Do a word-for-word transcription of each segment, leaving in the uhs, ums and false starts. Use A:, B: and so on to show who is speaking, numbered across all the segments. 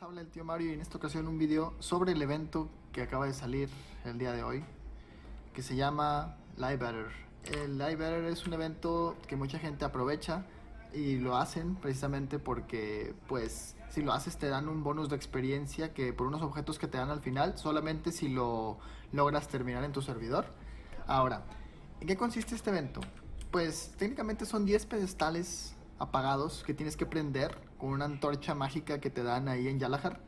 A: habla el tío Mario y en esta ocasión un video sobre el evento que acaba de salir el día de hoy, que se llama Live Better. El Live Better es un evento que mucha gente aprovecha y lo hacen precisamente porque, pues, si lo haces te dan un bonus de experiencia que por unos objetos que te dan al final, solamente si lo logras terminar en tu servidor. Ahora, ¿en qué consiste este evento? Pues técnicamente son diez pedestales apagados que tienes que prender con una antorcha mágica que te dan ahí en Yalahar.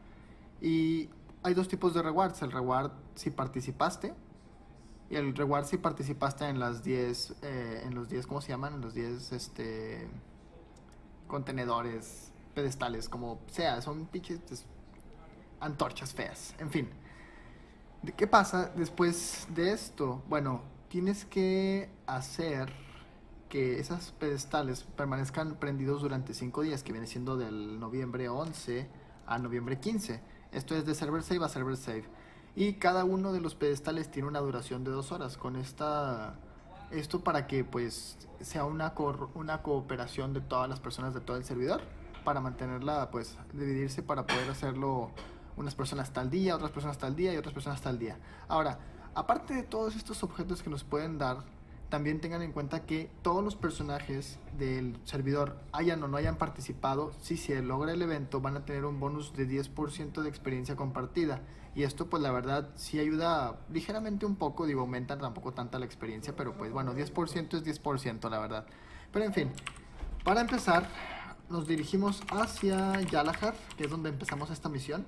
A: Y hay dos tipos de rewards: el reward si participaste y el reward si participaste en las diez, eh, en los diez, ¿cómo se llaman? En los diez, este, contenedores, pedestales, como sea, son pinches pues, antorchas feas, en fin. ¿Qué pasa después de esto? Bueno, tienes que hacer que esas pedestales permanezcan prendidos durante cinco días, que viene siendo del noviembre once a noviembre quince. Esto es de server save a server save. Y cada uno de los pedestales tiene una duración de dos horas. Con esta, esto para que pues sea una, co una cooperación de todas las personas de todo el servidor, para mantenerla, pues dividirse para poder hacerlo unas personas tal día, otras personas tal día y otras personas tal día. Ahora, aparte de todos estos objetos que nos pueden dar, también tengan en cuenta que todos los personajes del servidor, hayan o no hayan participado, si se logra el evento van a tener un bonus de diez por ciento de experiencia compartida. Y esto pues la verdad sí ayuda ligeramente un poco, digo, aumenta tampoco tanta la experiencia, pero pues bueno, diez por ciento es diez por ciento la verdad. Pero en fin, para empezar nos dirigimos hacia Yalahar, que es donde empezamos esta misión.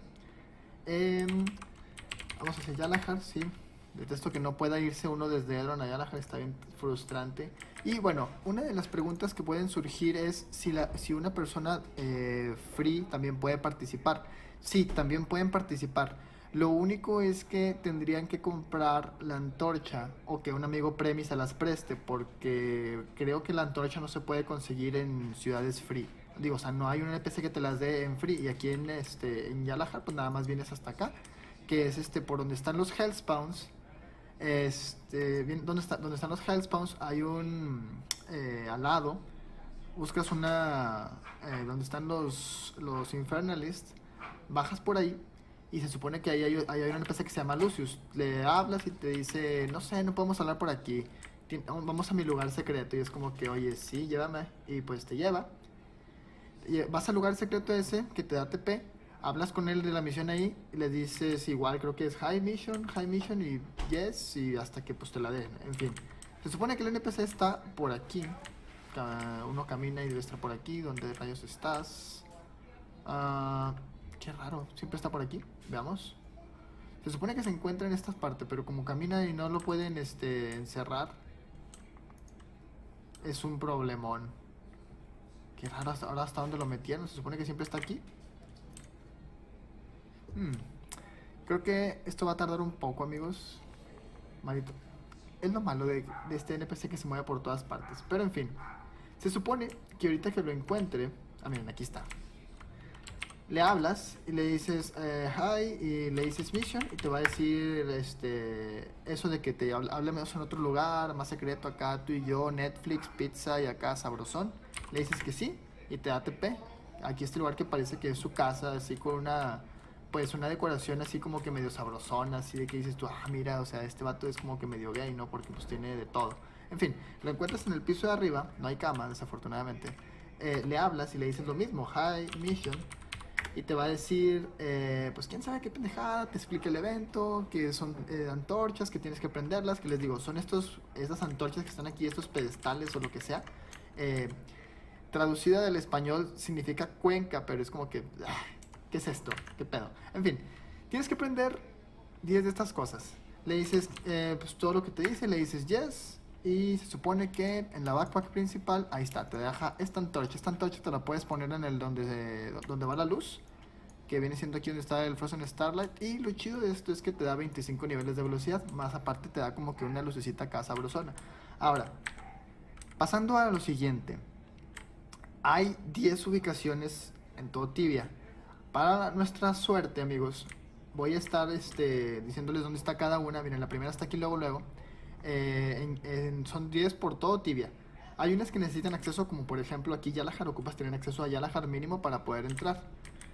A: Eh, vamos hacia Yalahar, sí. Detesto que no pueda irse uno desde Edron a Yalahar, está bien frustrante. Y bueno, una de las preguntas que pueden surgir es si, la, si una persona eh, free también puede participar. Sí, también pueden participar. Lo único es que tendrían que comprar la antorcha o que un amigo Premi se las preste, porque creo que la antorcha no se puede conseguir en ciudades free. Digo, o sea, no hay un N P C que te las dé en free, y aquí en, este, en Yalahar pues nada más vienes hasta acá, que es este por donde están los Hellspawns. Este, bien, ¿dónde, está, donde están los Hellspawns hay un eh, al lado, buscas una eh, donde están los, los Infernalists, bajas por ahí y se supone que ahí hay, ahí hay un N P C que se llama Lucius. Le hablas y te dice, no sé, no podemos hablar por aquí, vamos a mi lugar secreto. Y es como que, oye, sí, llévame. Y pues te lleva. Y vas al lugar secreto ese que te da T P. Hablas con él de la misión ahí y le dices igual, creo que es High Mission, High Mission y Yes, y hasta que pues te la den, en fin. Se supone que el N P C está por aquí. Uno camina y debe estar por aquí. ¿Dónde rayos estás? Uh, qué raro, siempre está por aquí. Veamos. Se supone que se encuentra en esta parte, pero como camina y no lo pueden este, encerrar, es un problemón. Qué raro, ahora hasta dónde lo metieron. Se supone que siempre está aquí. Hmm. Creo que esto va a tardar un poco, amigos. Marito. Es lo malo de, de este N P C que se mueve por todas partes. Pero en fin. Se supone que ahorita que lo encuentre... Ah, miren, aquí está. Le hablas y le dices eh, hi y le dices mission y te va a decir este eso de que te hablemos en otro lugar, más secreto, acá tú y yo, Netflix, pizza y acá sabrosón. Le dices que sí y te da T P. Aquí este lugar que parece que es su casa, así con una... pues una decoración así como que medio sabrosona, así de que dices tú, ah, mira, o sea, este vato es como que medio gay, ¿no? Porque pues tiene de todo. En fin, lo encuentras en el piso de arriba, no hay cama, desafortunadamente. Eh, le hablas y le dices lo mismo, hi, mission, y te va a decir, eh, pues quién sabe qué pendejada, te explica el evento, que son eh, antorchas, que tienes que prenderlas, que les digo, son estos, estas antorchas que están aquí, estos pedestales o lo que sea. Eh, traducida del español significa cuenca, pero es como que... Ah, ¿qué es esto? ¿Qué pedo? En fin, tienes que prender diez de estas cosas. Le dices eh, pues todo lo que te dice, le dices yes. Y se supone que en la backpack principal, ahí está, te deja esta antorcha. Esta antorcha te la puedes poner en el donde, donde va la luz, que viene siendo aquí donde está el Frozen Starlight. Y lo chido de esto es que te da veinticinco niveles de velocidad, más aparte te da como que una lucecita acá sabrosona. Ahora, pasando a lo siguiente. Hay diez ubicaciones en todo Tibia. Para nuestra suerte, amigos, voy a estar este, diciéndoles dónde está cada una. Miren, la primera está aquí luego, luego. Eh, en, en, son diez por todo Tibia. Hay unas que necesitan acceso, como por ejemplo aquí Yalahar, ocupas tener acceso a Yalahar mínimo para poder entrar.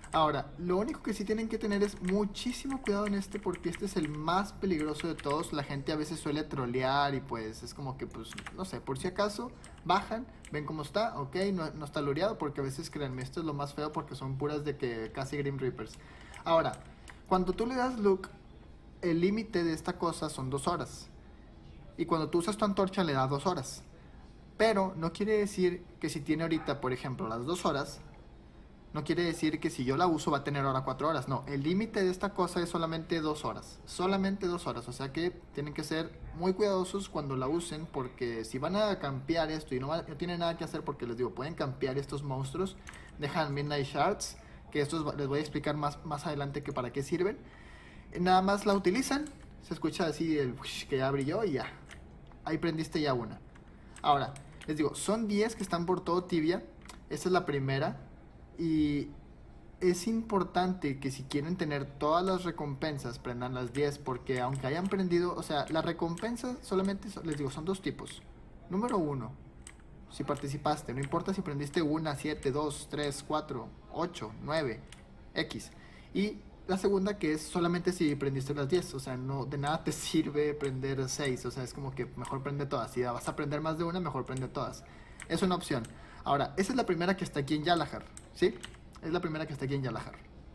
A: Ahora, lo único que sí tienen que tener es muchísimo cuidado en este porque este es el más peligroso de todos. La gente a veces suele trolear y pues es como que pues, no sé, por si acaso bajan, ven cómo está, ok, no, no está loreado porque a veces créanme, esto es lo más feo porque son puras de que casi Grim Reapers. Ahora, cuando tú le das look, el límite de esta cosa son dos horas. Y cuando tú usas tu antorcha le da dos horas. Pero no quiere decir que si tiene ahorita, por ejemplo, las dos horas, no quiere decir que si yo la uso va a tener ahora cuatro horas. No, el límite de esta cosa es solamente dos horas. Solamente dos horas. O sea que tienen que ser muy cuidadosos cuando la usen. Porque si van a campear esto y no, va, no tienen nada que hacer, porque les digo, pueden campear estos monstruos. Dejan Midnight Shards. Que estos les voy a explicar más, más adelante que para qué sirven. Nada más la utilizan. Se escucha así el que ya brilló y ya. Ahí prendiste ya una. Ahora, les digo, son diez que están por todo Tibia. Esta es la primera. Y es importante que si quieren tener todas las recompensas, prendan las diez, porque aunque hayan prendido, o sea, las recompensas solamente, son, les digo, son dos tipos. Número uno, si participaste, no importa si prendiste una, siete, dos, tres, cuatro, ocho, nueve, X. Y la segunda que es solamente si prendiste las diez, o sea, no de nada te sirve prender seis, o sea, es como que mejor prende todas. Si vas a prender más de una, mejor prende todas. Es una opción. Ahora, esa es la primera que está aquí en Yalahar, ¿sí? Es la primera que está aquí en Yalahar.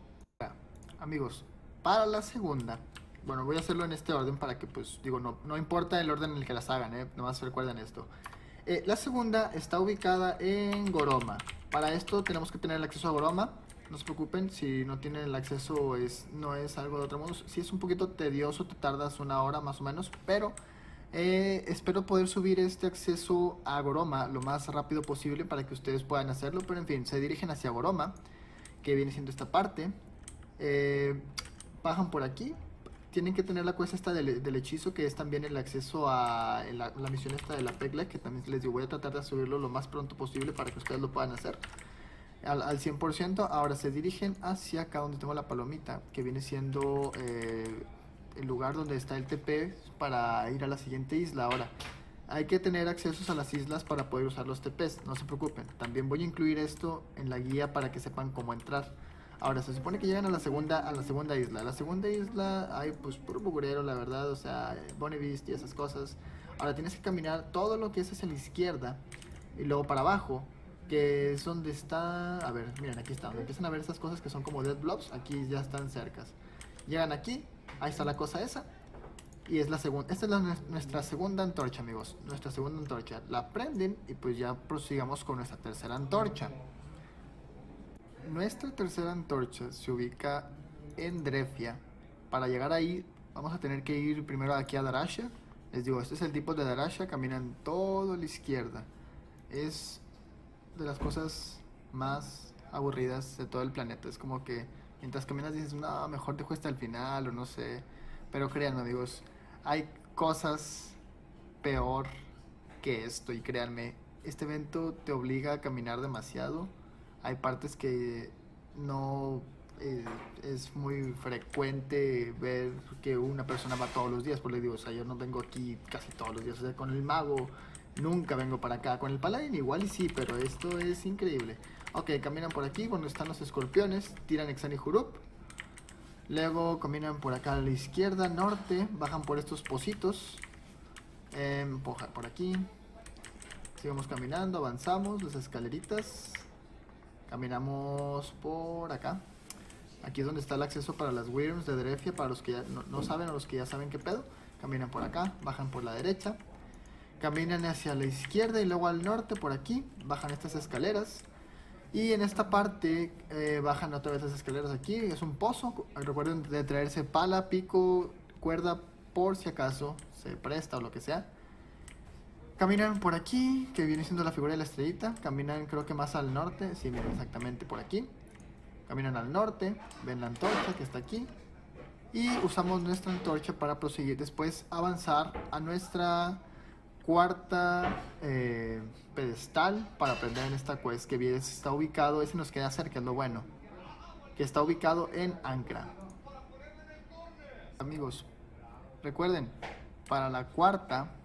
A: Amigos, para la segunda, bueno, voy a hacerlo en este orden para que, pues, digo, no, no importa el orden en el que las hagan, ¿eh? Nomás recuerden esto. Eh, la segunda está ubicada en Goroma. Para esto tenemos que tener el acceso a Goroma. No se preocupen, si no tienen el acceso es, no es algo de otro modo. Si es un poquito tedioso, te tardas una hora más o menos, pero... Eh, espero poder subir este acceso a Goroma lo más rápido posible para que ustedes puedan hacerlo. Pero en fin, se dirigen hacia Goroma, que viene siendo esta parte. Eh, bajan por aquí. Tienen que tener la cuesta esta del, del hechizo, que es también el acceso a la, la misión esta de la Pegla, que también les digo, voy a tratar de subirlo lo más pronto posible para que ustedes lo puedan hacer al, al cien por ciento. Ahora se dirigen hacia acá donde tengo la palomita, que viene siendo... Eh, el lugar donde está el T P para ir a la siguiente isla. Ahora, hay que tener accesos a las islas para poder usar los T Ps, no se preocupen. También voy a incluir esto en la guía para que sepan cómo entrar. Ahora, se supone que llegan a la segunda, a la segunda isla. La segunda isla hay pues puro bugurero, la verdad, o sea, Bonnie Beast y esas cosas. Ahora tienes que caminar todo lo que es hacia la izquierda y luego para abajo, que es donde está... A ver, miren, aquí está, donde empiezan a ver esas cosas que son como dead blobs, aquí ya están cercas. Llegan aquí. Ahí está la cosa esa. Y es la segunda. Esta es la, nuestra segunda antorcha, amigos. Nuestra segunda antorcha. La prenden y pues ya prosigamos con nuestra tercera antorcha. Nuestra tercera antorcha se ubica en Drefia. Para llegar ahí vamos a tener que ir primero aquí a Darasha. Les digo, este es el tipo de Darasha. Caminan todo a la izquierda. Es de las cosas más aburridas de todo el planeta. Es como que... mientras caminas dices, no, mejor dejo hasta el final o no sé. Pero créanme, amigos, hay cosas peor que esto. Y créanme, este evento te obliga a caminar demasiado. Hay partes que no eh, es muy frecuente ver que una persona va todos los días. Por les digo, o sea, yo no vengo aquí casi todos los días. O sea, con el mago nunca vengo para acá. Con el paladín igual y sí, pero esto es increíble. Ok, caminan por aquí, donde están los escorpiones, tiran Exani Hurup. Luego caminan por acá a la izquierda, norte, bajan por estos pocitos. Eh, por aquí. Sigamos caminando, avanzamos, las escaleritas. Caminamos por acá. Aquí es donde está el acceso para las Wyrms de Drefia, para los que ya no, no saben o los que ya saben qué pedo. Caminan por acá, bajan por la derecha. Caminan hacia la izquierda y luego al norte por aquí. Bajan estas escaleras. Y en esta parte eh, bajan otra vez las escaleras aquí. Es un pozo. Recuerden de traerse pala, pico, cuerda por si acaso se presta o lo que sea. Caminan por aquí, que viene siendo la figura de la estrellita. Caminan creo que más al norte. Sí, miren, exactamente por aquí. Caminan al norte. Ven la antorcha que está aquí. Y usamos nuestra antorcha para proseguir después avanzar a nuestra... cuarta eh, pedestal para aprender en esta quest, que bien está ubicado, ese nos queda cerca, es lo bueno, que está ubicado en Ankra. Amigos, recuerden, para la cuarta,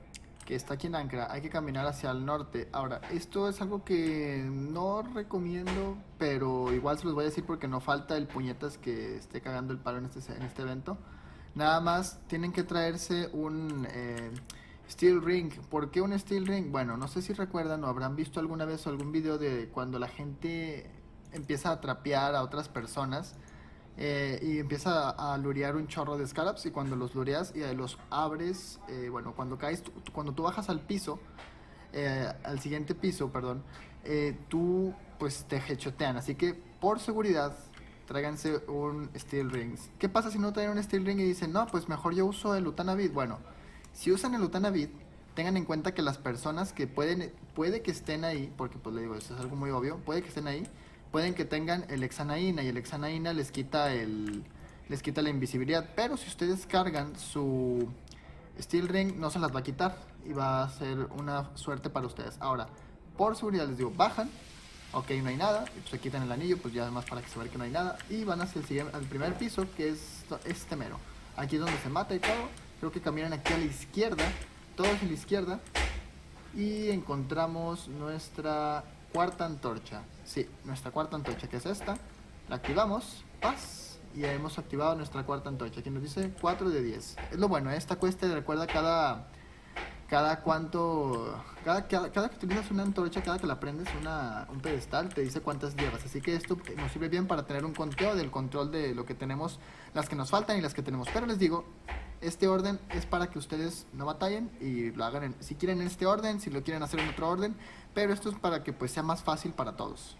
A: que está aquí en Ancra, hay que caminar hacia el norte. Ahora, esto es algo que no recomiendo, pero igual se los voy a decir porque no falta el puñetas que esté cagando el palo en este, en este evento. Nada más tienen que traerse un eh, Steel Ring. ¿Por qué un Steel Ring? Bueno, no sé si recuerdan o habrán visto alguna vez algún video de cuando la gente empieza a trapear a otras personas. Eh, y empieza a, a lurear un chorro de scallops, y cuando los lureas y los abres, eh, bueno, cuando caes, tú, tú, cuando tú bajas al piso, eh, al siguiente piso, perdón, eh, tú pues te headshotean, así que por seguridad tráiganse un Steel Ring. ¿Qué pasa si no traen un Steel Ring y dicen, no, pues mejor yo uso el Utanabit? Bueno, si usan el Utanabit, tengan en cuenta que las personas que pueden, puede que estén ahí, porque pues le digo, eso es algo muy obvio, puede que estén ahí, pueden que tengan el Hexanaína, y el Hexanaína les quita el les quita la invisibilidad, pero si ustedes cargan su Steel Ring no se las va a quitar y va a ser una suerte para ustedes. Ahora, por seguridad les digo, bajan, ok, no hay nada, y pues se quitan el anillo, pues ya además para que se vea que no hay nada, y van hacia el siguiente, al primer piso, que es este mero. Aquí es donde se mata y todo. Creo que caminan aquí a la izquierda, todos a la izquierda, y encontramos nuestra cuarta antorcha. Sí, nuestra cuarta antorcha, que es esta. La activamos, paz, y ya hemos activado nuestra cuarta antorcha. Aquí nos dice cuatro de diez. Es lo bueno, esta cuesta recuerda cada cada cuánto, cada, cada, cada que utilizas una antorcha, cada que la prendes una, un pedestal, te dice cuántas llevas. Así que esto nos sirve bien para tener un conteo del control de lo que tenemos, las que nos faltan y las que tenemos. Pero les digo, este orden es para que ustedes no batallen y lo hagan en, si quieren en este orden, si lo quieren hacer en otro orden, pero esto es para que pues sea más fácil para todos.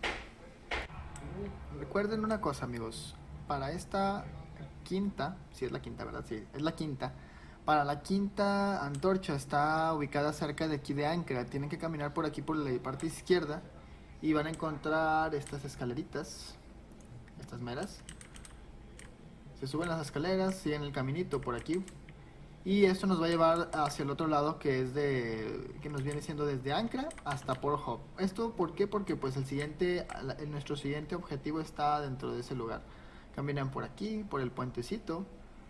A: Recuerden una cosa, amigos, para esta quinta, si es la quinta, ¿verdad? Sí, es la quinta. Para la quinta antorcha está ubicada cerca de aquí de Ancra. Tienen que caminar por aquí por la parte izquierda y van a encontrar estas escaleritas, estas meras. Se suben las escaleras, siguen el caminito por aquí, y esto nos va a llevar hacia el otro lado, que es de que nos viene siendo desde Ancra hasta Port Hope. Esto ¿por qué? Porque pues el siguiente, el, nuestro siguiente objetivo está dentro de ese lugar. Caminan por aquí, por el puentecito,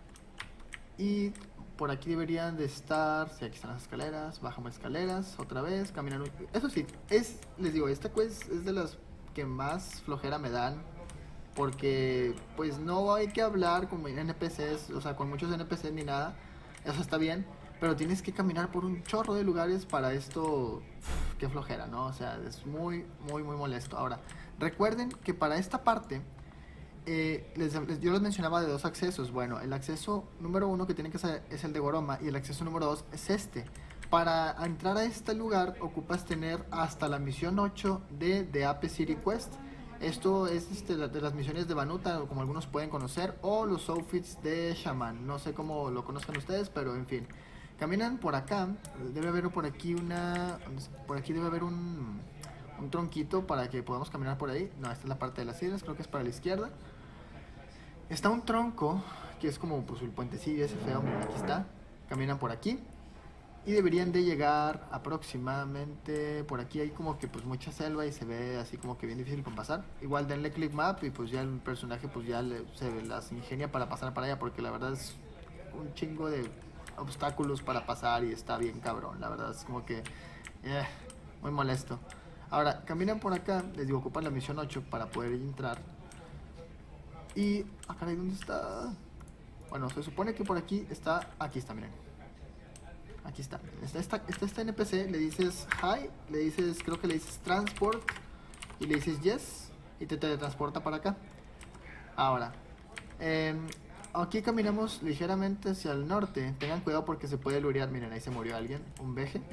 A: y por aquí deberían de estar. Sí, aquí están las escaleras. Bajamos escaleras otra vez, caminan. Eso sí, es, les digo, esta quest es de las que más flojera me dan, porque pues no hay que hablar con N P Cs, o sea, con muchos N P Cs ni nada. Eso está bien, pero tienes que caminar por un chorro de lugares para esto. Uf, qué flojera, ¿no? O sea, es muy, muy, muy molesto. Ahora, recuerden que para esta parte eh, les, les, yo les mencionaba de dos accesos. Bueno, el acceso número uno que tienen que hacer es el de Goroma, y el acceso número dos es este. Para entrar a este lugar ocupas tener hasta la misión ocho de The Ape City Quest. Esto es este, de las misiones de Banuta, como algunos pueden conocer, o los outfits de Shaman. No sé cómo lo conozcan ustedes, pero en fin. Caminan por acá, debe haber por aquí una... Por aquí debe haber un, un tronquito para que podamos caminar por ahí. No, esta es la parte de las islas, creo que es para la izquierda. Está un tronco, que es como pues el puentecillo ese feo, miren, aquí está. Caminan por aquí. Y deberían de llegar aproximadamente, por aquí hay como que pues mucha selva y se ve así como que bien difícil con pasar. Igual denle click map y pues ya el personaje pues ya le, se las ingenia para pasar para allá, porque la verdad es un chingo de obstáculos para pasar y está bien cabrón. La verdad es como que eh, muy molesto. Ahora, caminan por acá, les digo, ocupan la misión ocho para poder entrar. Y, ah caray, ¿dónde está? Bueno, se supone que por aquí está, aquí está, miren. Aquí está. Está, está, está este N P C, le dices hi, le dices, creo que le dices transport, y le dices yes, y te teletransporta para acá. Ahora, eh, aquí caminamos ligeramente hacia el norte. Tengan cuidado porque se puede lurear. Miren, ahí se murió alguien, un veje.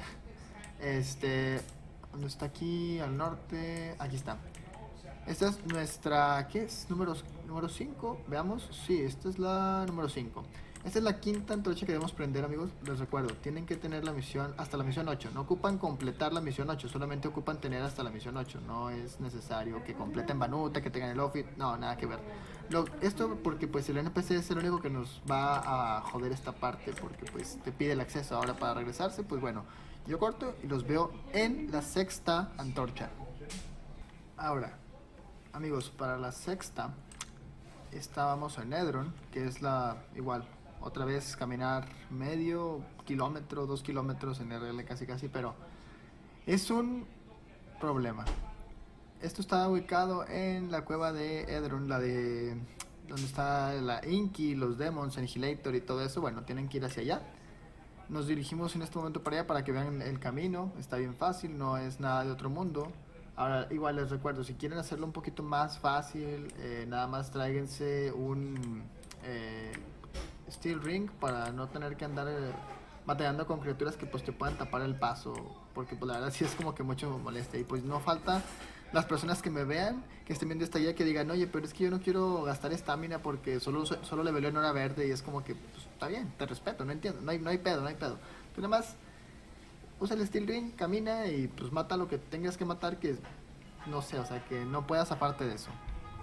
A: Este, ¿dónde está aquí? Al norte, aquí está. Esta es nuestra, ¿qué es? Número, número cinco, veamos. Sí, esta es la número cinco. Esta es la quinta antorcha que debemos prender, amigos. Les recuerdo, tienen que tener la misión hasta la misión ocho. No ocupan completar la misión ocho, solamente ocupan tener hasta la misión ocho. No es necesario que completen Banuta, que tengan el outfit. No, nada que ver. Lo, esto porque pues el N P C es el único que nos va a joder esta parte, porque pues te pide el acceso. Ahora para regresarse, pues bueno, yo corto y los veo en la sexta antorcha. Ahora, amigos, para la sexta estábamos en Edron, que es la igual. Otra vez caminar medio kilómetro, dos kilómetros en R L casi casi, pero es un problema. Esto está ubicado en la cueva de Edron, la de donde está la Inky, los Demons, Annihilator y todo eso. Bueno, tienen que ir hacia allá. Nos dirigimos en este momento para allá para que vean el camino. Está bien fácil, no es nada de otro mundo. Ahora, igual les recuerdo, si quieren hacerlo un poquito más fácil, eh, nada más tráiganse un eh, Steel Ring para no tener que andar eh, batallando con criaturas que pues te puedan tapar el paso, porque pues la verdad sí es como que mucho molestia. Y pues no falta las personas que me vean, que estén viendo esta guía, que digan, oye, pero es que yo no quiero gastar estamina porque solo, solo le veleo en hora verde, y es como que, pues está bien, te respeto, no entiendo, no hay, no hay pedo, no hay pedo. Tú nada más usa el Steel Ring, camina y pues mata lo que tengas que matar, que no sé, o sea, que no puedas aparte de eso.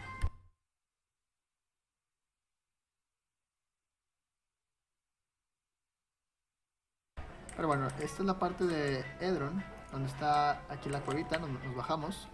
A: Pero bueno, esta es la parte de Edron, donde está aquí la cuevita, nos, nos bajamos.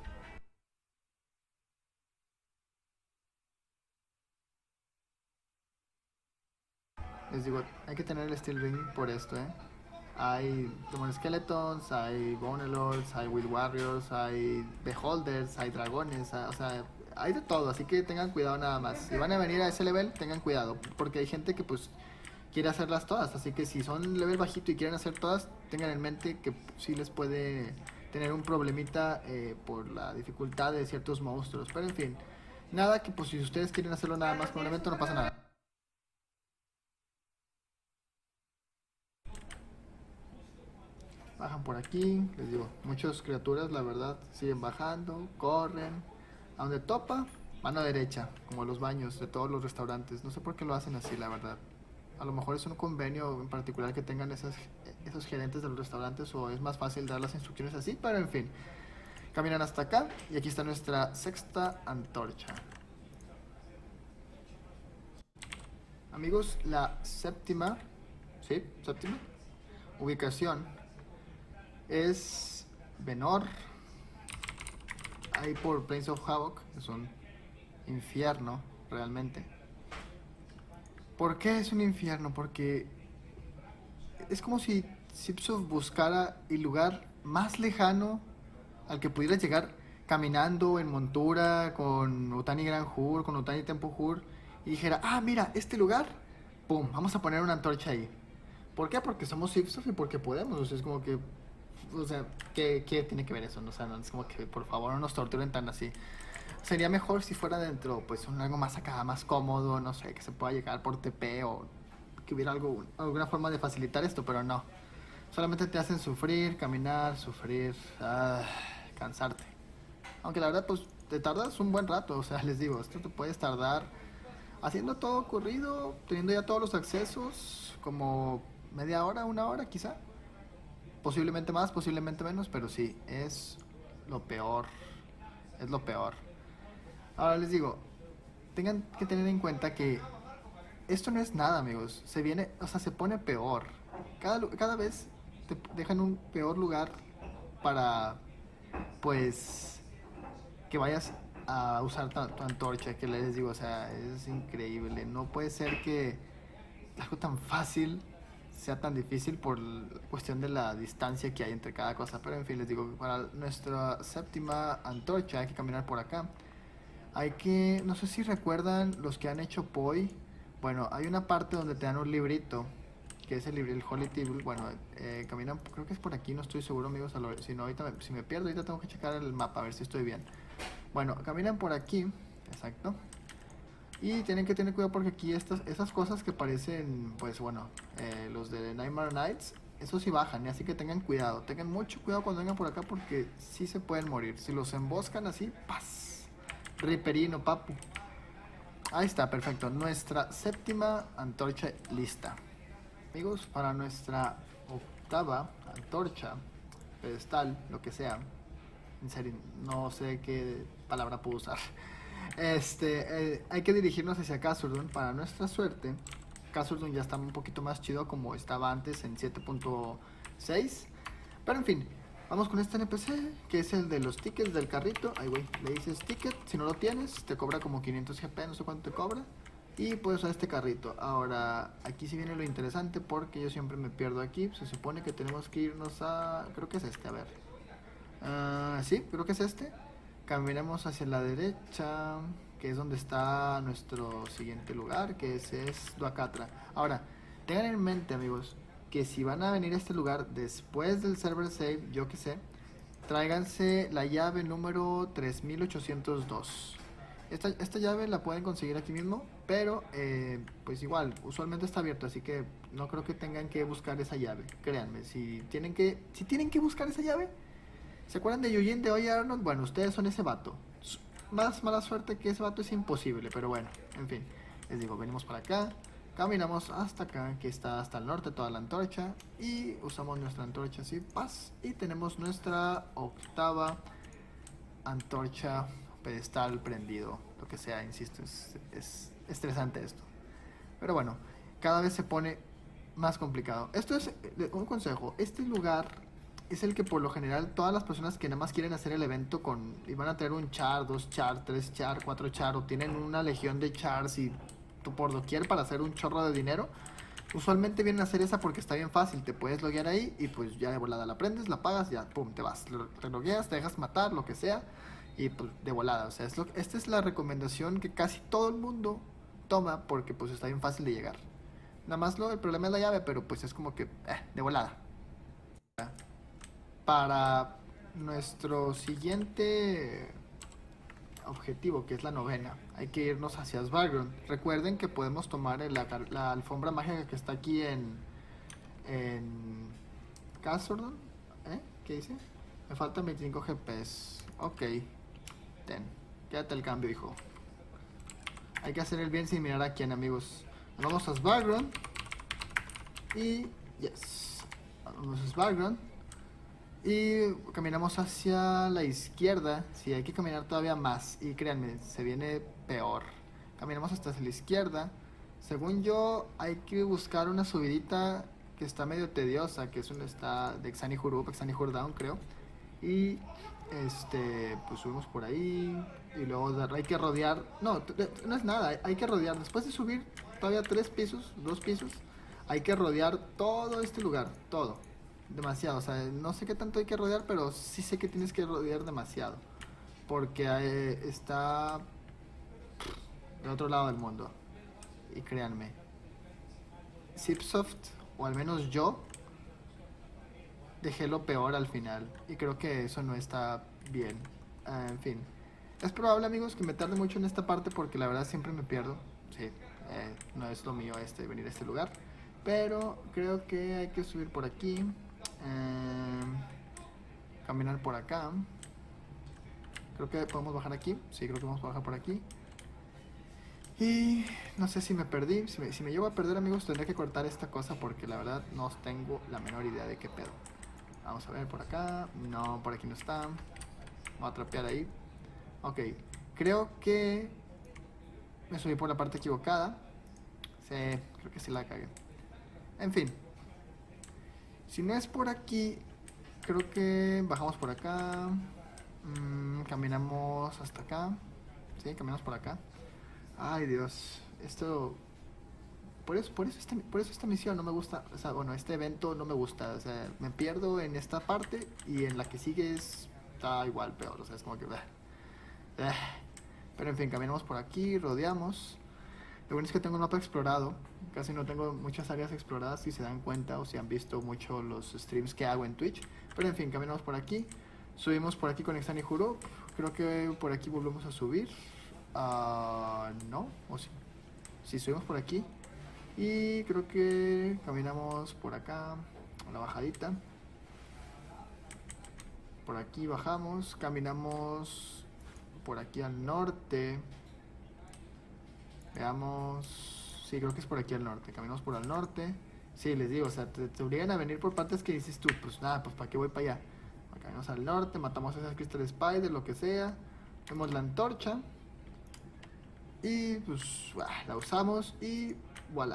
A: Les digo, hay que tener el Steel Ring por esto, ¿eh? Hay Demon Skeletons, hay Bonelords, hay Will Warriors, hay Beholders, hay dragones, hay, o sea, hay de todo, así que tengan cuidado nada más. Si van a venir a ese level, tengan cuidado, porque hay gente que pues quiere hacerlas todas, así que si son level bajito y quieren hacer todas, tengan en mente que sí les puede tener un problemita eh, por la dificultad de ciertos monstruos, pero en fin, nada que pues si ustedes quieren hacerlo nada más con un evento no pasa nada. Bajan por aquí, les digo, muchas criaturas la verdad siguen bajando, corren, a donde topa, mano derecha, como los baños de todos los restaurantes. No sé por qué lo hacen así, la verdad. A lo mejor es un convenio en particular que tengan esas, esos gerentes de los restaurantes, o es más fácil dar las instrucciones así, pero en fin. Caminan hasta acá y aquí está nuestra sexta antorcha. Amigos, la séptima, ¿sí? Séptima ubicación es Venor, ahí por Plains of Havoc. Es un infierno realmente. ¿Por qué es un infierno? Porque es como si Sipsoft buscara el lugar más lejano al que pudiera llegar caminando en montura con Utani Gran Hur, con Utani Tempo Hur, y dijera, ah, mira, este lugar, pum, vamos a poner una antorcha ahí. ¿Por qué? Porque somos Sipsoft y porque podemos. O sea, es como que, o sea, ¿qué, qué tiene que ver eso? O sea, no, es como que, por favor, no nos torturen tan así. Sería mejor si fuera dentro, pues, un algo más acá, más cómodo, no sé, que se pueda llegar por T P, o que hubiera algo, alguna forma de facilitar esto, pero no. Solamente te hacen sufrir, caminar, sufrir, ah, cansarte. Aunque la verdad, pues, te tardas un buen rato. O sea, les digo, esto te puedes tardar haciendo todo corrido, teniendo ya todos los accesos, como media hora, una hora quizá. Posiblemente más, posiblemente menos, pero sí, es lo peor. Es lo peor. Ahora les digo, tengan que tener en cuenta que esto no es nada, amigos. Se viene, o sea, se pone peor. Cada, cada vez te dejan un peor lugar para, pues, que vayas a usar tu, tu antorcha, que les digo, o sea, es increíble. No puede ser que algo tan fácil sea tan difícil por la cuestión de la distancia que hay entre cada cosa. Pero en fin, les digo, para nuestra séptima antorcha hay que caminar por acá. Hay que, no sé si recuerdan los que han hecho P O I. Bueno, hay una parte donde te dan un librito, que es el libro, el Holy Table. Bueno, eh, caminan, creo que es por aquí, no estoy seguro, amigos. Si no, ahorita me, si me pierdo, ahorita tengo que checar el mapa a ver si estoy bien. Bueno, caminan por aquí, exacto. Y tienen que tener cuidado porque aquí estas, esas cosas que parecen, pues bueno, eh, los de Nightmare Nights, esos sí bajan, así que tengan cuidado. Tengan mucho cuidado cuando vengan por acá porque sí se pueden morir. Si los emboscan así, ¡paz! Riperino, papu. Ahí está, perfecto. Nuestra séptima antorcha lista. Amigos, para nuestra octava antorcha, pedestal, lo que sea. En serio, no sé qué palabra puedo usar. Este, eh, hay que dirigirnos hacia Khazur-dûm. Para nuestra suerte, Khazur-dûm ya está un poquito más chido como estaba antes en siete punto seis. Pero en fin, vamos con este N P C, que es el de los tickets del carrito. Ahí güey, le dices ticket, si no lo tienes, te cobra como quinientos G P, no sé cuánto te cobra. Y puedes usar este carrito. Ahora, aquí sí viene lo interesante porque yo siempre me pierdo aquí. Se supone que tenemos que irnos a... Creo que es este, a ver. Uh, sí, creo que es este. Caminamos hacia la derecha, que es donde está nuestro siguiente lugar, que es, es Duacatra. Ahora, tengan en mente, amigos, que si van a venir a este lugar después del server save, yo que sé, tráiganse la llave número tres mil ochocientos dos. Esta, esta llave la pueden conseguir aquí mismo, pero eh, pues igual, usualmente está abierto, así que no creo que tengan que buscar esa llave. Créanme, si tienen que, si tienen que buscar esa llave, ¿se acuerdan de Eugene de Oye Arnold? Bueno, ustedes son ese vato. Más mala suerte que ese vato es imposible, pero bueno, en fin. Les digo, venimos para acá, caminamos hasta acá, que está hasta el norte toda la antorcha, y usamos nuestra antorcha así, paz, y tenemos nuestra octava antorcha, pedestal prendido, lo que sea, insisto, es, es estresante esto. Pero bueno, cada vez se pone más complicado. Esto es un consejo, este lugar es el que por lo general todas las personas que nada más quieren hacer el evento con y van a tener un char, dos char, tres char, cuatro char o tienen una legión de chars y tú por doquier para hacer un chorro de dinero, usualmente vienen a hacer esa porque está bien fácil, te puedes loguear ahí y pues ya de volada la prendes, la pagas, ya pum, te vas, te logueas, te dejas matar, lo que sea y pues de volada, o sea, es lo, esta es la recomendación que casi todo el mundo toma porque pues está bien fácil de llegar. Nada más lo, el problema es la llave, pero pues es como que eh, de volada. Para nuestro siguiente objetivo, que es la novena, hay que irnos hacia Svargron. Recuerden que podemos tomar la, la alfombra mágica que está aquí en en Casordon. ¿Eh? ¿Qué dice? Me faltan veinticinco G Ps. Ok, ten, quédate el cambio, hijo. Hay que hacer el bien sin mirar a quién, amigos. Nos vamos a Svargron y yes, vamos a Svargron. Y caminamos hacia la izquierda. Sí, hay que caminar todavía más. Y créanme, se viene peor. Caminamos hasta la izquierda. Según yo, hay que buscar una subidita que está medio tediosa, que es una está de Xani Hurup, Xani Hurdown, creo. Y este, pues subimos por ahí. Y luego hay que rodear. No, no es nada, hay que rodear. Después de subir todavía tres pisos, dos pisos, hay que rodear todo este lugar, todo. Demasiado, o sea, no sé qué tanto hay que rodear, pero sí sé que tienes que rodear demasiado. Porque eh, está del otro lado del mundo. Y créanme, Zipsoft, o al menos yo, dejé lo peor al final. Y creo que eso no está bien. Uh, en fin. Es probable, amigos, que me tarde mucho en esta parte porque la verdad siempre me pierdo. Sí, eh, no es lo mío este venir a este lugar. Pero creo que hay que subir por aquí. Eh, caminar por acá. Creo que podemos bajar aquí. Sí, creo que vamos a bajar por aquí. Y no sé si me perdí. Si me, si me llevo a perder, amigos, tendré que cortar esta cosa porque la verdad no tengo la menor idea de qué pedo. Vamos a ver por acá. No, por aquí no está. Voy a trapear ahí. Ok, creo que me subí por la parte equivocada. Sí, creo que sí la cagué. En fin. Si no es por aquí, creo que bajamos por acá. Mmm, caminamos hasta acá. Sí, caminamos por acá. Ay, Dios. Esto... Por eso, por eso, esta, por eso esta misión no me gusta. O sea, bueno, este evento no me gusta. O sea, me pierdo en esta parte y en la que sigue es, está igual, peor. O sea, es como que... Eh. Pero en fin, caminamos por aquí, rodeamos. Lo bueno es que tengo un mapa explorado. Casi no tengo muchas áreas exploradas, si se dan cuenta o si han visto mucho los streams que hago en Twitch. Pero en fin, caminamos por aquí. Subimos por aquí con Xani Hurup. Creo que por aquí volvemos a subir. Uh, no, o sí. Sí, subimos por aquí. Y creo que caminamos por acá, a la bajadita. Por aquí bajamos, caminamos por aquí al norte. Veamos... Sí, creo que es por aquí al norte. Caminamos por al norte. Sí, les digo, o sea, te, te obligan a venir por partes que dices tú, pues nada, pues para qué voy para allá. Caminamos al norte, matamos a esas Crystal Spider, lo que sea. Vemos la antorcha. Y pues la usamos y voilà.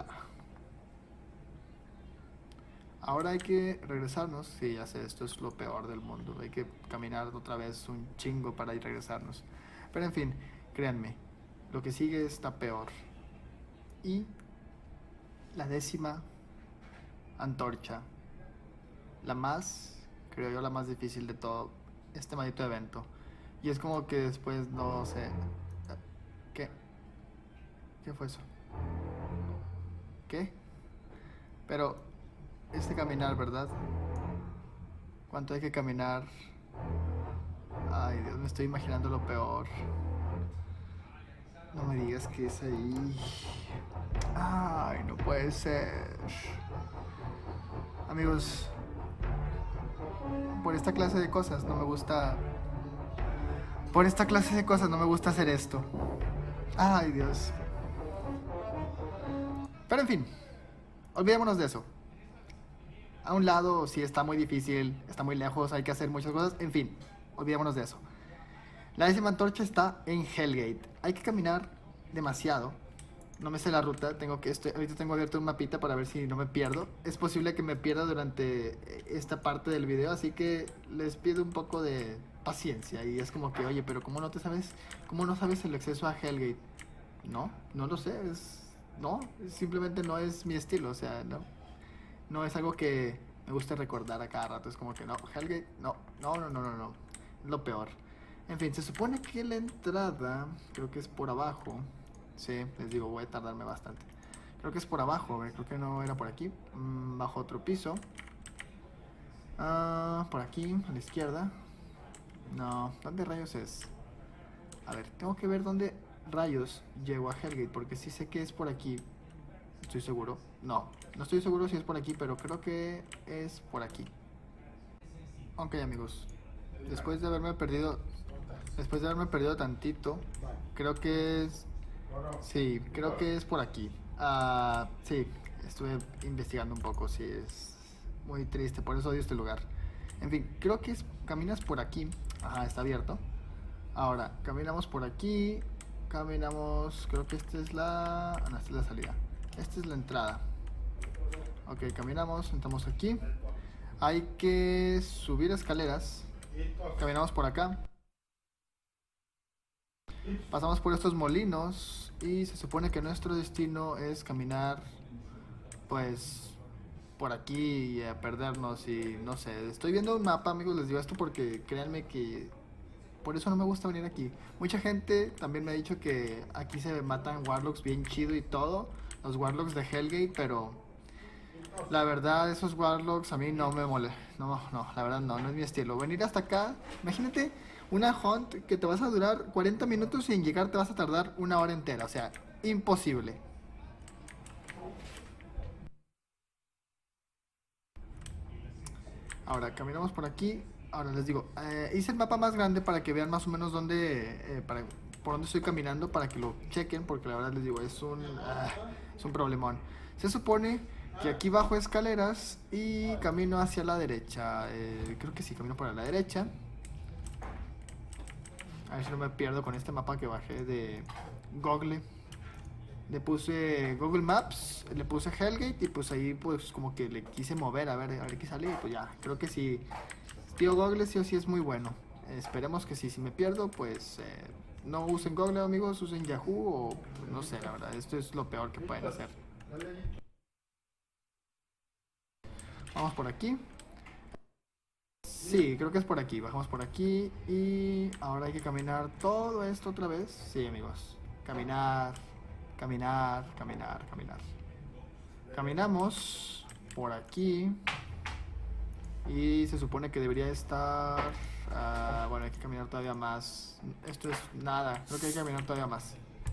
A: Ahora hay que regresarnos. Sí, ya sé, esto es lo peor del mundo. Hay que caminar otra vez un chingo para ir regresarnos. Pero en fin, créanme, lo que sigue está peor. y la décima antorcha. La más, creo yo, la más difícil de todo este maldito evento. Y es como que después no sé... ¿Qué? ¿Qué fue eso? ¿Qué? Pero este caminar, ¿verdad? ¿Cuánto hay que caminar? Ay, Dios, me estoy imaginando lo peor. No me digas que es ahí. Ay, no puede ser. Amigos, por esta clase de cosas no me gusta... Por esta clase de cosas no me gusta hacer esto. Ay, Dios. Pero en fin, olvidémonos de eso. A un lado, si está muy difícil, está muy lejos, hay que hacer muchas cosas. En fin, olvidémonos de eso. La décima antorcha está en Hellgate. Hay que caminar demasiado. No me sé la ruta. Tengo que, estoy, ahorita tengo abierto un mapita para ver si no me pierdo. Es posible que me pierda durante esta parte del video, así que les pido un poco de paciencia. Y es como que, oye, pero ¿cómo no te sabes? ¿Cómo no sabes el acceso a Hellgate? No, no lo sé. Es, no, simplemente no es mi estilo. O sea, no, no es algo que me guste recordar a cada rato. Es como que no, Hellgate, no, no, no, no, no, no. Es lo peor. En fin, se supone que la entrada, creo que es por abajo. Sí, les digo, voy a tardarme bastante. Creo que es por abajo, a ver, creo que no era por aquí. Mm, bajo otro piso. Ah, por aquí, a la izquierda. No, ¿dónde rayos es? A ver, tengo que ver dónde rayos llego a Hellgate, porque sí sé que es por aquí. Estoy seguro. No, no estoy seguro si es por aquí, pero creo que es por aquí. Ok, amigos. Después de haberme perdido... Después de haberme perdido tantito, creo que es... Sí, creo que es por aquí. Uh, sí, estuve investigando un poco, sí, es muy triste, por eso odio este lugar. En fin, creo que es... Caminas por aquí. Ajá, está abierto. Ahora, caminamos por aquí. Caminamos... Creo que esta es la... Ah, no, esta es la salida. Esta es la entrada. Ok, caminamos, entramos aquí. Hay que subir escaleras. Caminamos por acá. Pasamos por estos molinos y se supone que nuestro destino es caminar, pues, por aquí y a perdernos y no sé. Estoy viendo un mapa, amigos, les digo esto porque créanme que por eso no me gusta venir aquí. Mucha gente también me ha dicho que aquí se matan warlocks bien chido y todo, los warlocks de Hellgate, pero la verdad esos warlocks a mí no me mole. No, no, la verdad no, no es mi estilo. Venir hasta acá, imagínate... Una hunt que te vas a durar cuarenta minutos y en llegar te vas a tardar una hora entera. O sea, imposible. Ahora, caminamos por aquí. Ahora les digo, eh, hice el mapa más grande para que vean más o menos dónde, eh, para, por dónde estoy caminando, para que lo chequen, porque la verdad les digo, es un, uh, es un problemón. Se supone que aquí bajo escaleras y camino hacia la derecha. Eh, creo que sí, camino por la derecha. A ver si no me pierdo con este mapa que bajé de Google. Le puse Google Maps, le puse Hellgate y pues ahí pues como que le quise mover a ver, a ver qué sale y pues ya. Creo que si tío Google sí o sí es muy bueno. Eh, esperemos que sí, si me pierdo pues eh, no usen Google, amigos, usen Yahoo o no sé, la verdad, esto es lo peor que pueden hacer. Vamos por aquí. Sí, creo que es por aquí. Bajamos por aquí y ahora hay que caminar todo esto otra vez. Sí, amigos. Caminar, caminar, caminar, caminar. Caminamos por aquí y se supone que debería estar... Uh, bueno, hay que caminar todavía más. Esto es nada. Creo que hay que caminar todavía más.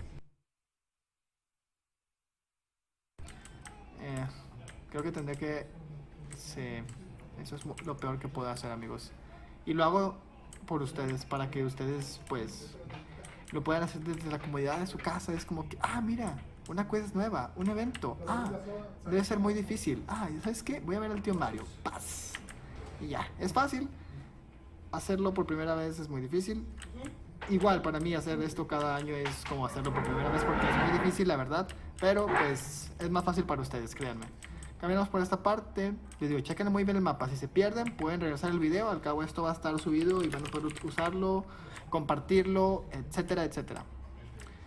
A: Eh, creo que tendré que... Sí. Eso es lo peor que puedo hacer, amigos. Y lo hago por ustedes, para que ustedes, pues, lo puedan hacer desde la comodidad de su casa. Es como que, ah, mira, una quest nueva, un evento. Ah, debe ser muy difícil. Ah, ¿sabes qué? Voy a ver al tío Mario. Paz. Y ya, es fácil. Hacerlo por primera vez es muy difícil. Igual, para mí hacer esto cada año es como hacerlo por primera vez porque es muy difícil, la verdad. Pero, pues, es más fácil para ustedes, créanme. Caminamos por esta parte. Les digo, chequen muy bien el mapa. Si se pierden, pueden regresar el video. Al cabo esto va a estar subido y van a poder usarlo, compartirlo, etcétera, etcétera.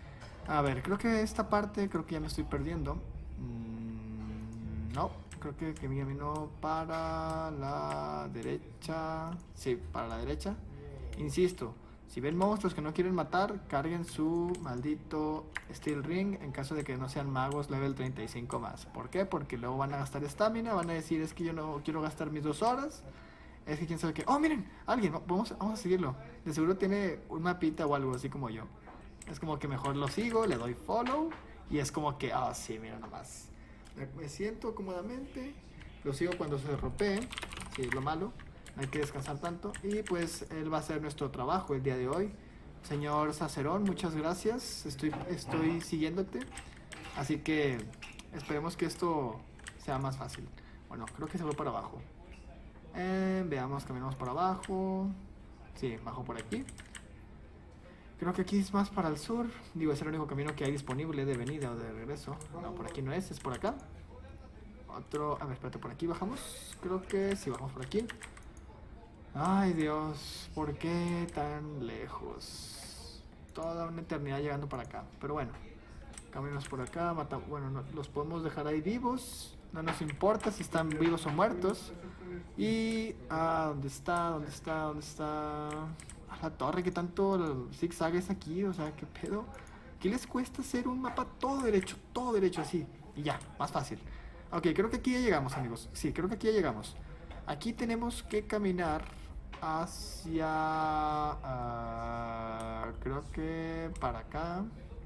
A: A ver, creo que esta parte, creo que ya me estoy perdiendo. Mm, no, creo que, que mi camino para la derecha. Sí, para la derecha. Insisto, si ven monstruos que no quieren matar, carguen su maldito Steel Ring en caso de que no sean magos level treinta y cinco más. ¿Por qué? Porque luego van a gastar estamina, van a decir, es que yo no quiero gastar mis dos horas. Es que quién sabe qué. Oh, miren, alguien, vamos, vamos a seguirlo. De seguro tiene un mapita o algo así como yo. Es como que mejor lo sigo, le doy follow. Y es como que, ah, oh, sí, mira nomás. Me siento cómodamente. Lo sigo cuando se ropee. Sí, es lo malo. No hay que descansar tanto. Y pues él va a hacer nuestro trabajo el día de hoy. Señor Sacerón, muchas gracias. Estoy, estoy siguiéndote. Así que esperemos que esto sea más fácil. Bueno, creo que se fue para abajo. Eh, veamos, caminamos por abajo. Sí, bajo por aquí. Creo que aquí es más para el sur. Digo, es el único camino que hay disponible de venida o de regreso. No, por aquí no es, es por acá. Otro, a ver, espérate, por aquí bajamos. Creo que sí, bajamos por aquí. Ay, Dios, ¿por qué tan lejos? Toda una eternidad llegando para acá. Pero bueno, caminamos por acá. Matamos, bueno, no, los podemos dejar ahí vivos. No nos importa si están vivos o muertos. Y, ah, ¿dónde está? ¿Dónde está? ¿Dónde está? A la torre, ¿qué tanto zigzag es aquí? O sea, ¿qué pedo? ¿Qué les cuesta hacer un mapa todo derecho? Todo derecho así. Y ya, más fácil. Ok, creo que aquí ya llegamos, amigos. Sí, creo que aquí ya llegamos. Aquí tenemos que caminar hacia... Uh, creo que para acá.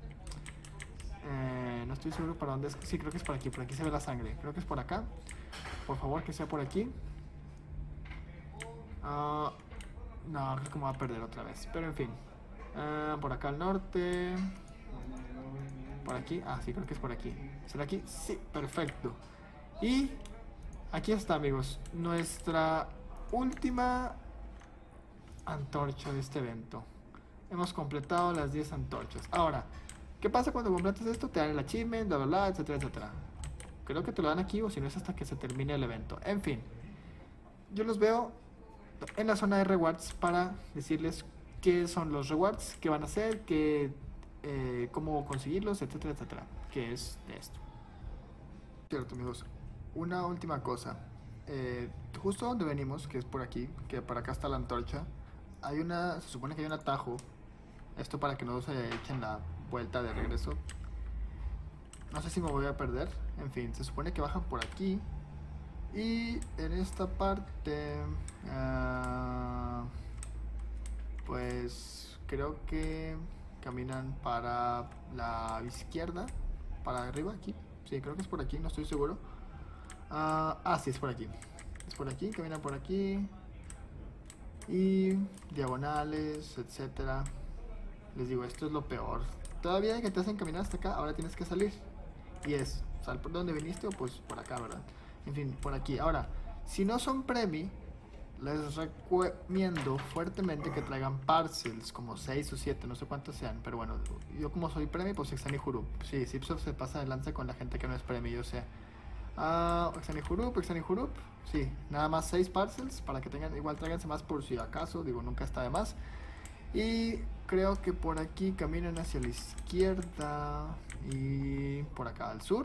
A: Eh, no estoy seguro para dónde es. Sí, creo que es por aquí. Por aquí se ve la sangre. Creo que es por acá. Por favor, que sea por aquí. Uh, no, creo que me voy a perder otra vez. Pero en fin. Uh, por acá al norte. Por aquí. Ah, sí, creo que es por aquí. ¿Será aquí? Sí, perfecto. Y aquí está, amigos. Nuestra última antorcha de este evento. Hemos completado las diez antorchas. Ahora, ¿qué pasa cuando completas esto? Te dan el achievement, bla, bla, bla, etcétera, etcétera. Creo que te lo dan aquí o si no es hasta que se termine el evento. En fin, yo los veo en la zona de rewards para decirles qué son los rewards, qué van a hacer, qué, eh, cómo conseguirlos, etcétera, etcétera. ¿Qué es de esto? Cierto, amigos. Una última cosa. Eh, justo donde venimos, que es por aquí, que por acá está la antorcha, hay una, se supone que hay un atajo. Esto para que no se echen la vuelta de regreso. No sé si me voy a perder. En fin, se supone que bajan por aquí. Y en esta parte, uh, pues creo que caminan para la izquierda, para arriba aquí. Sí, creo que es por aquí, no estoy seguro. Uh, ah, sí, es por aquí. Es por aquí, caminan por aquí. Y diagonales, etcétera. Les digo, esto es lo peor. Todavía que te hacen caminar hasta acá, ahora tienes que salir. Y es, sal por donde viniste o pues por acá, ¿verdad? En fin, por aquí. Ahora, si no son premi, les recomiendo fuertemente que traigan parcels, como seis o siete, no sé cuántos sean. Pero bueno, yo como soy premi, pues Exani Hurup. Sí, Zipsoft se pasa de lanza con la gente que no es premi, yo sé. Uh, Exani Hurup, Exani Hurup. Sí, nada más seis parcels para que tengan, igual tráiganse más por si acaso, digo, nunca está de más. Y creo que por aquí caminan hacia la izquierda y por acá al sur.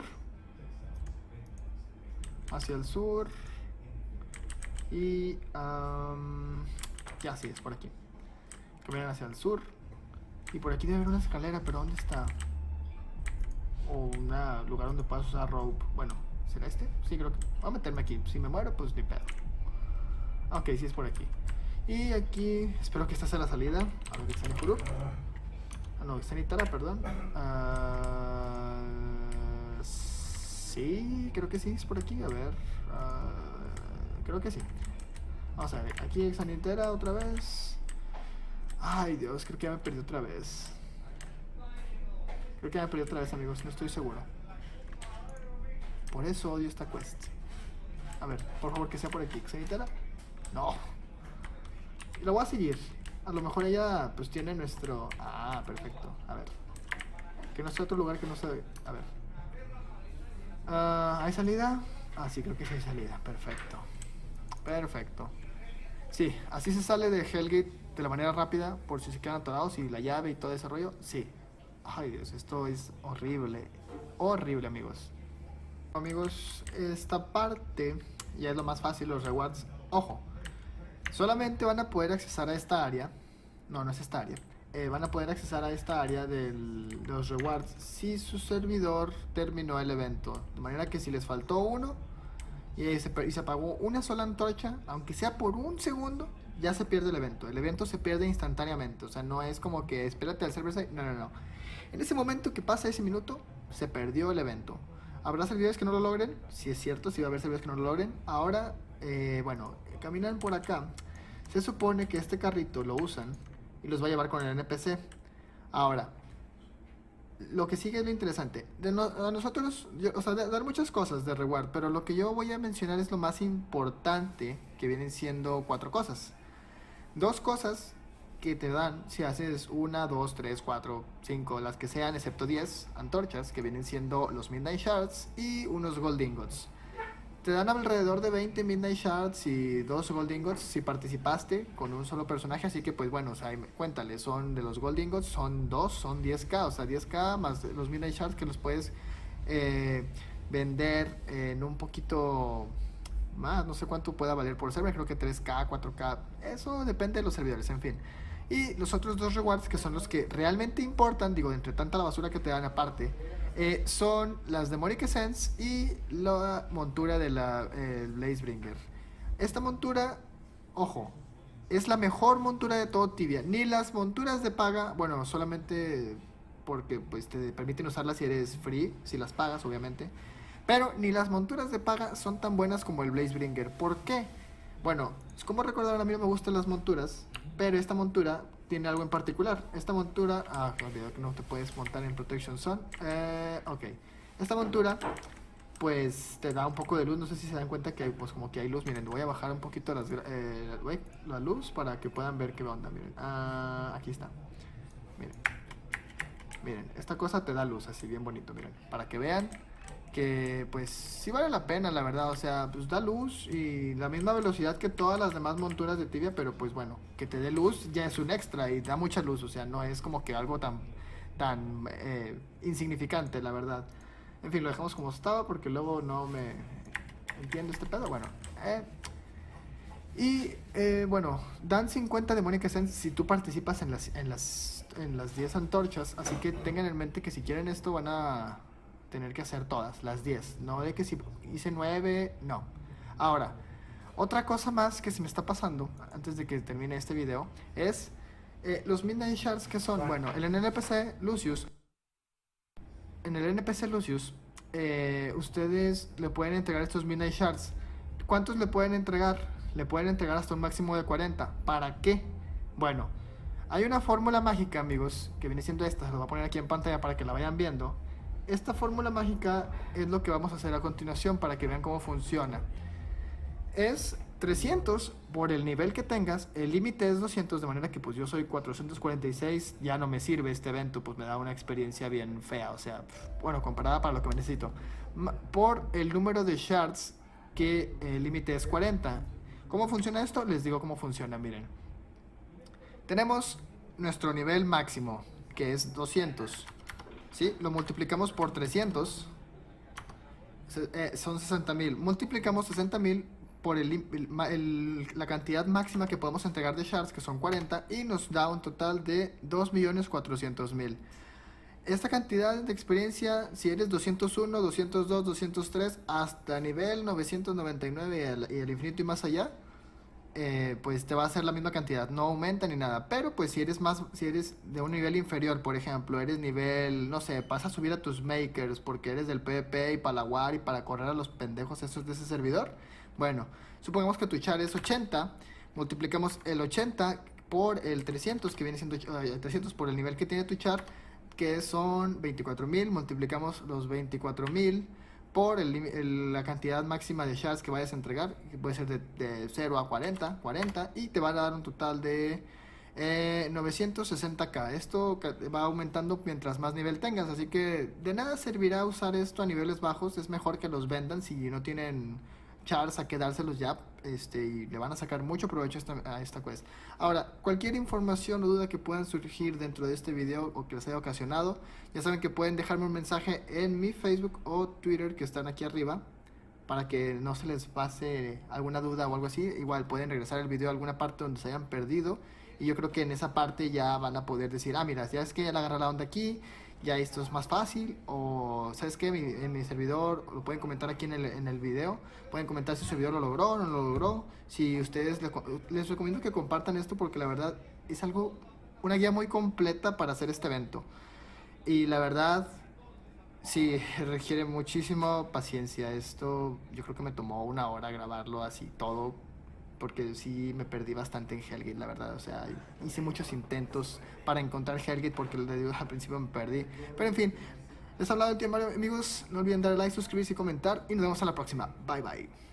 A: Hacia el sur. Y um, ya sí, es por aquí. Caminan hacia el sur. Y por aquí debe haber una escalera, pero ¿dónde está? O un lugar donde puedas usar rope. Bueno, ¿será este? Sí, creo que... Voy a meterme aquí. Si me muero, pues ni pedo. Ok, sí es por aquí. Y aquí, espero que esta sea la salida. A ver, Exani Hurup. Ah, no, Exani Tara, perdón. Uh, sí, creo que sí, es por aquí. A ver. Uh, creo que sí. Vamos a ver, aquí Exani Tara otra vez. Ay, Dios, creo que ya me perdí otra vez. Creo que ya me perdí otra vez, amigos, no estoy seguro. Por eso odio esta quest. A ver, por favor, que sea por aquí. Exani Tara. No. Lo voy a seguir. A lo mejor ella pues tiene nuestro... Ah, perfecto. A ver. Que no sea otro lugar que no se... A ver. Uh, ¿Hay salida? Ah, sí, creo que sí hay salida. Perfecto. Perfecto. Sí, así se sale de Hellgate de la manera rápida. Por si se quedan atorados y la llave y todo ese rollo. Sí. Ay Dios, esto es horrible. Horrible, amigos. Amigos, esta parte ya es lo más fácil, los rewards. Ojo, solamente van a poder accesar a esta área. No, no es esta área. Eh, van a poder accesar a esta área de los rewards si su servidor terminó el evento. De manera que si les faltó uno y se, y se apagó una sola antorcha, aunque sea por un segundo, ya se pierde el evento. El evento se pierde instantáneamente. O sea, no es como que espérate al server side. No, no, no. En ese momento que pasa ese minuto, se perdió el evento. ¿Habrá servidores que no lo logren? Si es cierto, si va a haber servidores que no lo logren. Ahora, eh, bueno, caminan por acá. Se supone que este carrito lo usan y los va a llevar con el N P C. Ahora, lo que sigue es lo interesante. De no, a nosotros, yo, o sea, de, dar muchas cosas de reward, pero lo que yo voy a mencionar es lo más importante, que vienen siendo cuatro cosas. Dos cosas que te dan si haces una, dos, tres, cuatro, cinco, las que sean, excepto diez antorchas, que vienen siendo los Midnight Shards y unos Gold Ingots. Te dan alrededor de veinte Midnight Shards y dos Gold Ingots si participaste con un solo personaje, así que pues bueno, o sea, cuéntale, son de los Gold Ingots, son dos, son diez k, o sea, diez k más los Midnight Shards que los puedes eh, vender en un poquito más, no sé cuánto pueda valer por server, creo que tres k, cuatro k, eso depende de los servidores, en fin. Y los otros dos rewards, que son los que realmente importan, digo, entre tanta la basura que te dan aparte, eh, son las Demonic Essence y la montura de la eh, Blazebringer. Esta montura, ojo, es la mejor montura de todo Tibia. Ni las monturas de paga, bueno, solamente porque pues te permiten usarlas si eres free, si las pagas, obviamente. Pero ni las monturas de paga son tan buenas como el Blazebringer. ¿Por qué? Bueno, como recordaron, a mí no me gustan las monturas, pero esta montura tiene algo en particular. Esta montura, ah, olvidé que no te puedes montar en Protection Zone. Eh, ok, esta montura, pues te da un poco de luz. No sé si se dan cuenta que hay, pues como que hay luz. Miren, voy a bajar un poquito las, eh, la luz para que puedan ver qué onda. Miren, ah, aquí está. Miren, miren, esta cosa te da luz así bien bonito. Miren, para que vean que pues sí vale la pena, la verdad. O sea, pues da luz y la misma velocidad que todas las demás monturas de Tibia, pero pues bueno, que te dé luz ya es un extra y da mucha luz. O sea, no es como que algo tan, tan eh, insignificante, la verdad. En fin, lo dejamos como estaba porque luego no me entiendo este pedo. Bueno, eh. y eh, bueno, dan cincuenta Demonic Essence si tú participas en las, en las, en las diez antorchas. Así que tengan en mente que si quieren esto van a tener que hacer todas, las diez. No de que si hice nueve, no. Ahora, otra cosa más que se me está pasando antes de que termine este video es eh, los Midnight Shards, que son, bueno, el N P C Lucius. En el N P C Lucius, eh, ustedes le pueden entregar estos Midnight Shards. ¿Cuántos le pueden entregar? Le pueden entregar hasta un máximo de cuarenta. ¿Para qué? Bueno, hay una fórmula mágica, amigos, que viene siendo esta. Se lo voy a poner aquí en pantalla para que la vayan viendo. Esta fórmula mágica es lo que vamos a hacer a continuación para que vean cómo funciona. Es trescientos por el nivel que tengas, el límite es doscientos, de manera que pues yo soy cuatrocientos cuarenta y seis, ya no me sirve este evento, pues me da una experiencia bien fea, o sea, bueno, comparada para lo que me necesito. Por el número de shards, que el límite es cuarenta. ¿Cómo funciona esto? Les digo cómo funciona, miren. Tenemos nuestro nivel máximo, que es doscientos. ¿Sí? Lo multiplicamos por trescientos, eh, son sesenta mil. Multiplicamos sesenta mil por el, el, el, la cantidad máxima que podemos entregar de shards, que son cuarenta, y nos da un total de dos millones cuatrocientos mil. Esta cantidad de experiencia, si eres doscientos uno, doscientos dos, doscientos tres, hasta nivel novecientos noventa y nueve y el, y el infinito y más allá, Eh, pues te va a hacer la misma cantidad, no aumenta ni nada. Pero pues si eres más, si eres de un nivel inferior, por ejemplo, eres nivel, no sé, vas a subir a tus makers porque eres del PvP y para la war y para correr a los pendejos esos de ese servidor. Bueno, supongamos que tu char es ochenta, multiplicamos el ochenta por el trescientos, que viene siendo uh, trescientos por el nivel que tiene tu char, que son veinticuatro mil, multiplicamos los veinticuatro mil por el, el, la cantidad máxima de shards que vayas a entregar, que puede ser de, de cero a cuarenta, cuarenta, y te van a dar un total de eh, novecientos sesenta k. Esto va aumentando mientras más nivel tengas, así que de nada servirá usar esto a niveles bajos. Es mejor que los vendan si no tienen chars a quedárselos ya, este, y le van a sacar mucho provecho a esta, a esta quest. Ahora, cualquier información o duda que puedan surgir dentro de este video o que les haya ocasionado, ya saben que pueden dejarme un mensaje en mi Facebook o Twitter que están aquí arriba, para que no se les pase alguna duda o algo así. Igual pueden regresar el video a alguna parte donde se hayan perdido, y yo creo que en esa parte ya van a poder decir, ah, mira, ya es que ya le agarré la onda aquí, ya esto es más fácil, o sabes que en mi servidor, lo pueden comentar aquí en el, en el video, pueden comentar si su servidor lo logró o no lo logró. Si ustedes, le, les recomiendo que compartan esto, porque la verdad es algo, una guía muy completa para hacer este evento, y la verdad sí requiere muchísima paciencia. Esto yo creo que me tomó una hora grabarlo así todo, porque sí me perdí bastante en Hellgate, la verdad. O sea, hice muchos intentos para encontrar Hellgate, porque les digo, al principio me perdí. Pero en fin, les he hablado del tiempo, amigos. No olviden darle like, suscribirse y comentar, y nos vemos a la próxima. Bye bye.